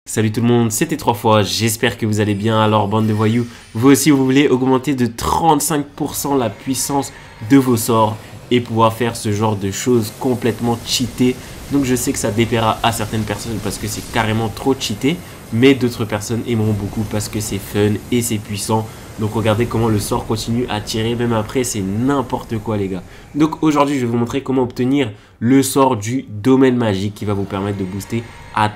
Salut tout le monde, c'était 3 fois, j'espère que vous allez bien. Alors bande de voyous, vous aussi vous voulez augmenter de 35% la puissance de vos sorts et pouvoir faire ce genre de choses complètement cheatées. Donc je sais que ça déplaira à certaines personnes parce que c'est carrément trop cheaté, mais d'autres personnes aimeront beaucoup parce que c'est fun et c'est puissant. Donc regardez comment le sort continue à tirer, même après c'est n'importe quoi les gars. Donc aujourd'hui je vais vous montrer comment obtenir le sort du domaine magique qui va vous permettre de booster à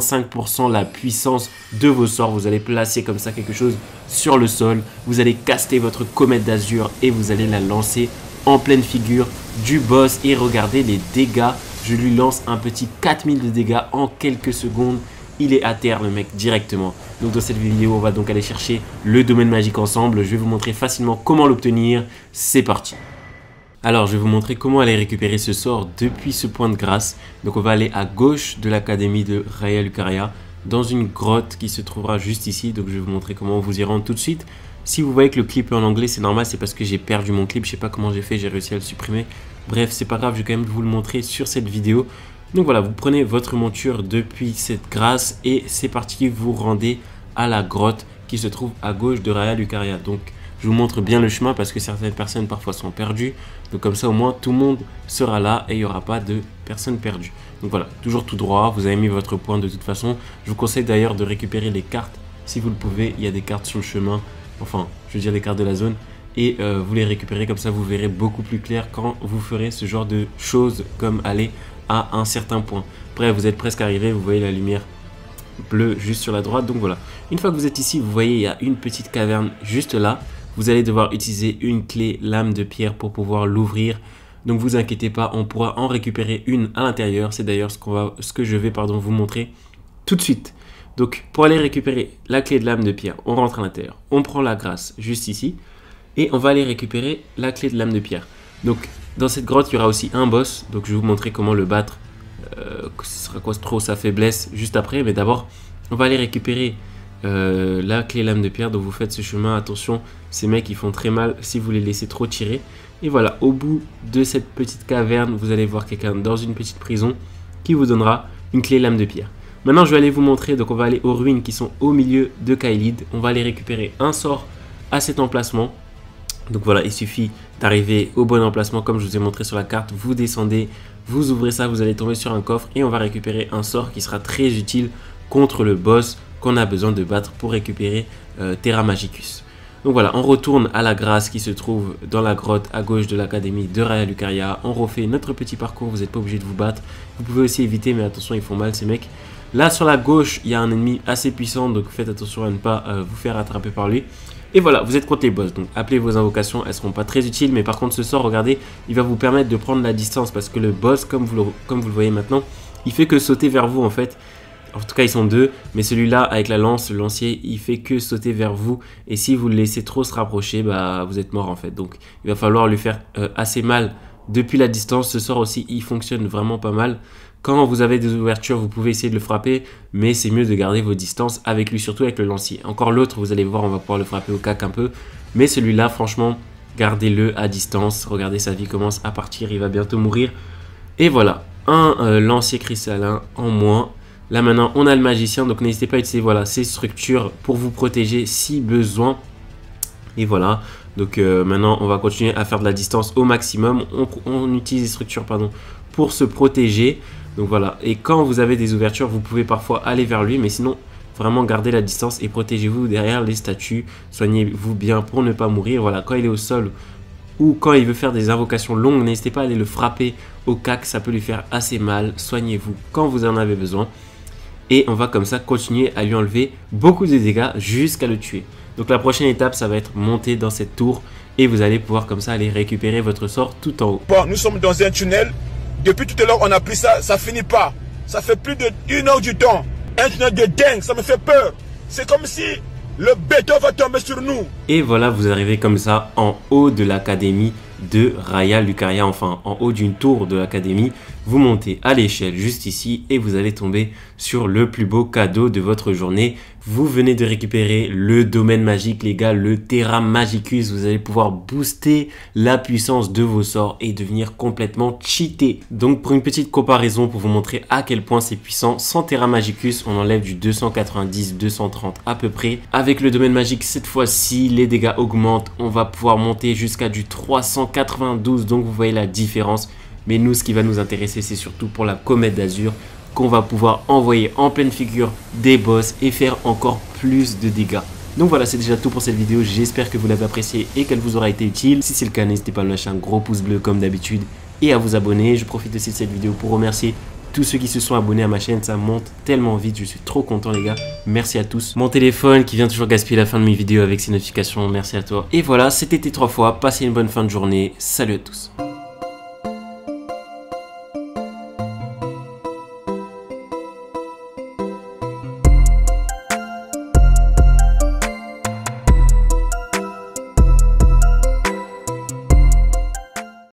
35% la puissance de vos sorts. Vous allez placer comme ça quelque chose sur le sol, vous allez caster votre comète d'azur et vous allez la lancer en pleine figure du boss. Et regardez les dégâts, je lui lance un petit 4000 de dégâts en quelques secondes. Il est à terre le mec directement. Donc dans cette vidéo on va donc aller chercher le domaine magique ensemble. Je vais vous montrer facilement comment l'obtenir. C'est parti. Alors je vais vous montrer comment aller récupérer ce sort depuis ce point de grâce. Donc on va aller à gauche de l'académie de Raya Lucaria, dans une grotte qui se trouvera juste ici. Donc je vais vous montrer comment vous y rendre tout de suite. Si vous voyez que le clip est en anglais, c'est normal, c'est parce que j'ai perdu mon clip. Je sais pas comment j'ai fait, j'ai réussi à le supprimer. Bref, c'est pas grave, je vais quand même vous le montrer sur cette vidéo. Donc voilà, vous prenez votre monture depuis cette grâce et c'est parti, vous rendez à la grotte qui se trouve à gauche de Raya Lucaria. Donc je vous montre bien le chemin parce que certaines personnes parfois sont perdues. Donc comme ça au moins tout le monde sera là et il n'y aura pas de personnes perdues. Donc voilà, toujours tout droit, vous avez mis votre point de toute façon. Je vous conseille d'ailleurs de récupérer les cartes si vous le pouvez. Il y a des cartes sur le chemin, enfin je veux dire des cartes de la zone. Et vous les récupérez comme ça, vous verrez beaucoup plus clair quand vous ferez ce genre de choses comme aller à un certain point. Bref, vous êtes presque arrivé, vous voyez la lumière bleue juste sur la droite. Donc voilà, une fois que vous êtes ici, vous voyez il y a une petite caverne juste là. Vous allez devoir utiliser une clé lame de pierre pour pouvoir l'ouvrir. Donc vous inquiétez pas, on pourra en récupérer une à l'intérieur. C'est d'ailleurs ce que je vais vous montrer tout de suite. Donc pour aller récupérer la clé de lame de pierre, on rentre à l'intérieur, on prend la grâce juste ici et on va aller récupérer la clé de lame de pierre. Donc dans cette grotte, il y aura aussi un boss. Donc je vais vous montrer comment le battre. Ce sera quoi trop sa faiblesse juste après. Mais d'abord, on va aller récupérer la clé lame de pierre. Donc vous faites ce chemin. Attention, ces mecs ils font très mal si vous les laissez trop tirer. Et voilà, au bout de cette petite caverne, vous allez voir quelqu'un dans une petite prison qui vous donnera une clé lame de pierre. Maintenant, je vais aller vous montrer. Donc on va aller aux ruines qui sont au milieu de Caelid. On va aller récupérer un sort à cet emplacement. Donc voilà, il suffit d'arriver au bon emplacement comme je vous ai montré sur la carte. Vous descendez, vous ouvrez ça, vous allez tomber sur un coffre et on va récupérer un sort qui sera très utile contre le boss qu'on a besoin de battre pour récupérer Terra Magicus. Donc voilà, on retourne à la grâce qui se trouve dans la grotte à gauche de l'académie de Raya Lucaria. On refait notre petit parcours, vous n'êtes pas obligé de vous battre. Vous pouvez aussi éviter, mais attention, ils font mal ces mecs. Là sur la gauche, il y a un ennemi assez puissant, donc faites attention à ne pas vous faire attraper par lui. Et voilà, vous êtes contre les boss, donc appelez vos invocations, elles ne seront pas très utiles. Mais par contre, ce sort, regardez, il va vous permettre de prendre la distance. Parce que le boss, comme vous le voyez maintenant, il fait que sauter vers vous en fait. En tout cas, ils sont deux, mais celui-là, avec la lance, le lancier, il fait que sauter vers vous. Et si vous le laissez trop se rapprocher, bah, vous êtes mort en fait. Donc, il va falloir lui faire assez mal depuis la distance. Ce sort aussi, il fonctionne vraiment pas mal. Quand vous avez des ouvertures, vous pouvez essayer de le frapper, mais c'est mieux de garder vos distances avec lui, surtout avec le lancier. Encore l'autre, vous allez voir, on va pouvoir le frapper au cac un peu. Mais celui-là, franchement, gardez-le à distance. Regardez, sa vie commence à partir, il va bientôt mourir. Et voilà, un lancier cristallin en moins. Là maintenant, on a le magicien, donc n'hésitez pas à utiliser voilà, ces structures pour vous protéger si besoin. Et voilà, donc maintenant, on va continuer à faire de la distance au maximum. On utilise les structures pour se protéger. Donc voilà, et quand vous avez des ouvertures, vous pouvez parfois aller vers lui, mais sinon, vraiment gardez la distance et protégez-vous derrière les statues. Soignez-vous bien pour ne pas mourir. Voilà, quand il est au sol ou quand il veut faire des invocations longues, n'hésitez pas à aller le frapper au cac, ça peut lui faire assez mal. Soignez-vous quand vous en avez besoin. Et on va comme ça continuer à lui enlever beaucoup de dégâts jusqu'à le tuer. Donc la prochaine étape, ça va être monter dans cette tour et vous allez pouvoir comme ça aller récupérer votre sort tout en haut. Bon, nous sommes dans un tunnel. Depuis tout à l'heure, on a pris ça, ça finit pas. Ça fait plus d'1 heure du temps. Un tunnel de dingue, ça me fait peur. C'est comme si le béton va tomber sur nous. Et voilà, vous arrivez comme ça en haut de l'académie de Raya Lucaria, enfin en haut d'une tour de l'académie. vous montez à l'échelle juste ici et vous allez tomber sur le plus beau cadeau de votre journée. Vous venez de récupérer le domaine magique les gars, le Terra Magicus. Vous allez pouvoir booster la puissance de vos sorts et devenir complètement cheaté. Donc pour une petite comparaison pour vous montrer à quel point c'est puissant, sans Terra Magicus on enlève du 290-230 à peu près. Avec le domaine magique cette fois-ci les dégâts augmentent, on va pouvoir monter jusqu'à du 392, donc vous voyez la différence. Mais nous ce qui va nous intéresser c'est surtout pour la comète d'azur qu'on va pouvoir envoyer en pleine figure des boss et faire encore plus de dégâts. Donc voilà, c'est déjà tout pour cette vidéo, j'espère que vous l'avez appréciée et qu'elle vous aura été utile. Si c'est le cas, n'hésitez pas à me lâcher un gros pouce bleu comme d'habitude et à vous abonner. Je profite aussi de cette vidéo pour remercier tous ceux qui se sont abonnés à ma chaîne, ça monte tellement vite, je suis trop content les gars, merci à tous. Mon téléphone qui vient toujours gaspiller la fin de mes vidéos avec ses notifications, merci à toi. Et voilà, c'était T3 fois, passez une bonne fin de journée, salut à tous.